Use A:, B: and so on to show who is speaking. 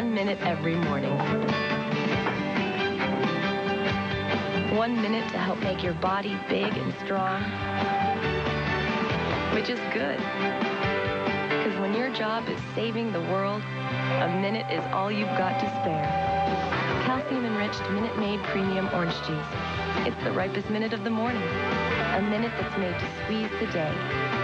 A: 1 minute every morning. 1 minute to help make your body big and strong, which is good. Because when your job is saving the world, a minute is all you've got to spare. Calcium-enriched Minute Maid Premium Orange Juice. It's the ripest minute of the morning. A minute that's made to squeeze the day.